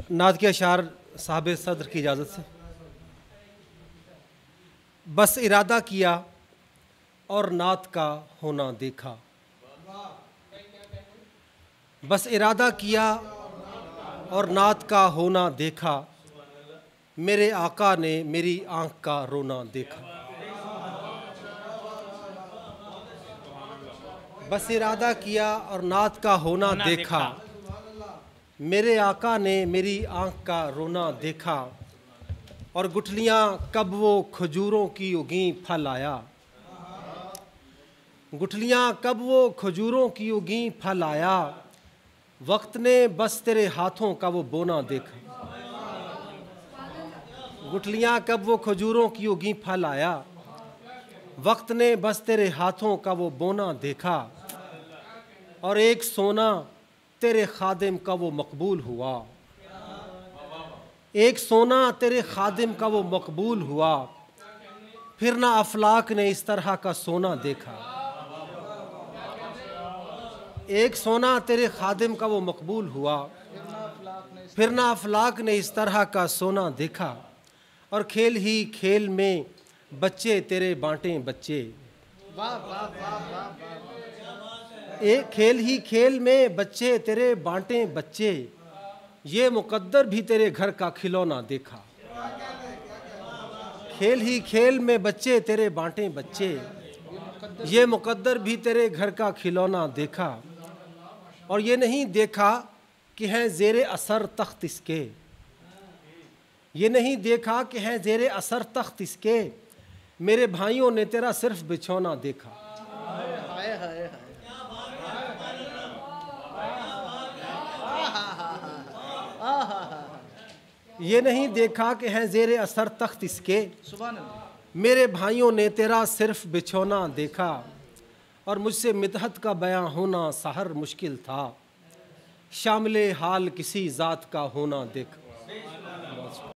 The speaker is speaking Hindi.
नात के अशार साहब सदर की इजाज़त से। बस इरादा किया और नात का होना देखा, बस इरादा किया और नात का होना देखा, मेरे आका ने मेरी आँख का रोना देखा। बस इरादा किया और नात का होना देखा, मेरे आका ने मेरी आँख का रोना देखा। और गुठलियाँ कब वो खजूरों की उगीं फल आया, गुठलियाँ कब वो खजूरों की उगीं फल आया, वक्त ने बस तेरे हाथों का वो बोना देखा। गुठलियाँ कब वो खजूरों की उगीं फल आया, वक्त ने बस तेरे हाथों का वो बोना देखा। और एक सोना तेरे खादिम का वो मकबूल हुआ, एक सोना तेरे खादिम का वो मकबूल हुआ, फिर ना अफलाक ने इस तरह का सोना देखा। एक सोना तेरे खादिम का वो मकबूल हुआ, फिर ना अफलाक ने इस तरह का सोना देखा। और खेल ही खेल में बच्चे तेरे बांटे बच्चे, एक खेल ही खेल में बच्चे तेरे बांटे बच्चे, ये मुकद्दर भी तेरे घर का खिलौना देखा। खेल ही खेल में बच्चे तेरे बांटे बच्चे, ये मुकद्दर भी तेरे घर का खिलौना देखा। और ये नहीं देखा कि हैं ज़ेरे असर तख्त इसके, ये नहीं देखा कि हैं ज़ेरे असर तख्त इसके, मेरे भाइयों ने तेरा सिर्फ बिछौना देखा। ये नहीं देखा कि हैं ज़ेरे असर तख्त इसके, मेरे भाइयों ने तेरा सिर्फ बिछौना देखा। और मुझसे मिदहत का बयां होना सहर मुश्किल था, शामिले हाल किसी ज़ात का होना देखा।